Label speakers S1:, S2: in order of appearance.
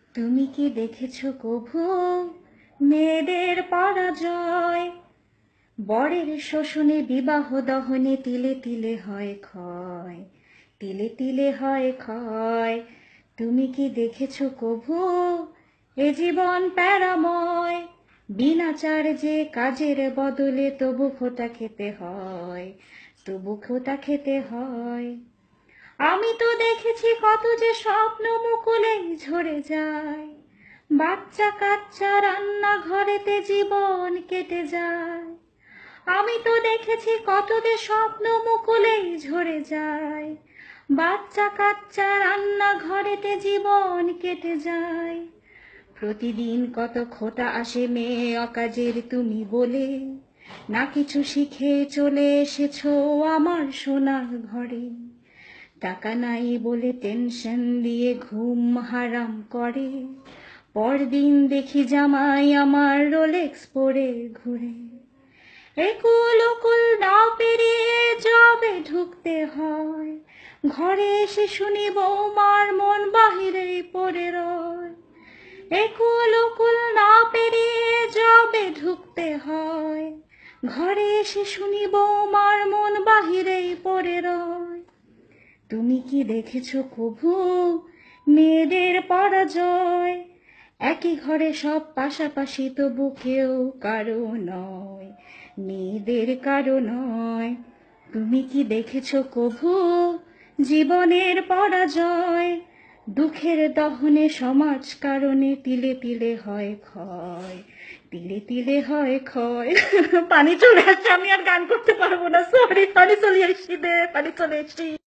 S1: তুমি কি দেখেছো কভু মেয়েদের পরাজয়? বরের শোষণে বিবাহ দহনে তিলে তিলে হয় ক্ষয়, তিলে তিলে হয় ক্ষয়। তুমি কি দেখেছো কভু এ জীবন প্যারাময়? বিনা চার্জে কাজের বদলে তবু খোটা খেতে হয়, তবু খোটা খেতে হয়। আমি তো দেখেছি কত যে স্বপ্ন মুকুলেই ঝরে যায়, বাচ্চা কাচ্চা রান্না ঘরেতে জীবন কেটে যায়। আমি তো দেখেছি কত যে স্বপ্ন মুকুলেই ঝরে যায়, বাচ্চা কাচ্চা রান্না ঘরেতে জীবন কেটে যায়। প্রতিদিন কত খোটা আসে মেয়ে অকাজের তুমি বলে, না কিছু শিখে চলে এসেছো আমার সোনার ঘরে। টাকা নাই বলে টেনশন দিয়ে ঘুম হারাম করে, পরদিন দেখি জামাই আমার রোলেক্স পরে ঘুরে। একুল ওকুল না পেরিয়ে জবে ঢুকতে হয়, ঘরে এসে শুনি বৌমার মন বাহিরেই পড়ে রয়। একুল ওকুল না পেরিয়ে জবে ঢুকতে হয়, ঘরে এসে শুনি বৌমার মন বাহিরেই পড়ে রয়। তুমি কি দেখেছো কভু মেয়েদের পরাজয়? একই ঘরে সব পাশাপাশি তবু কেউ কারো নয়, মেয়েদের কারো নয়। তুমি কি দেখেছো কভু জীবনের পরাজয়? দুঃখের দহনে সমাজ কারণে তিলে তিলে হয় ক্ষয়, তিলে তিলে হয় ক্ষয়। পানি চলে আসছে, আমি আর গান করতে পারবো না, সরি। পানি চলে এসছি, পানি চলে এসছি।